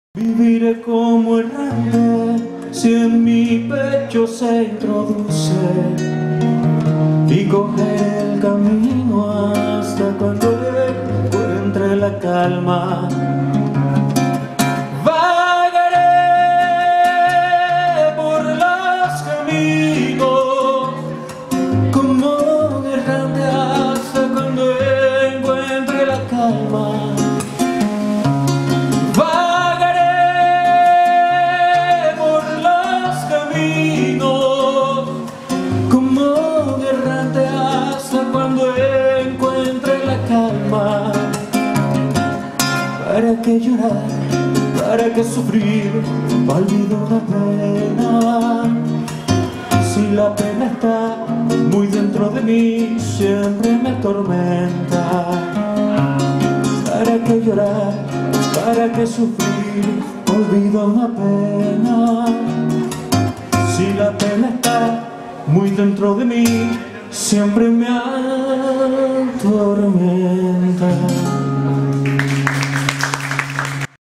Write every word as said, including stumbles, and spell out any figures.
Viviré como errante si en mi pecho se introduce y cogeré el camino hasta cuando encuentre la calma. Vagaré por los caminos como un errante hasta cuando encuentre la calma. ¿Para qué llorar? ¿Para qué sufrir? Olvido una pena. Si la pena está muy dentro de mí, siempre me atormenta. ¿Para qué llorar? ¿Para qué sufrir? Olvido una pena. Si la pena está muy dentro de mí, siempre me atormenta.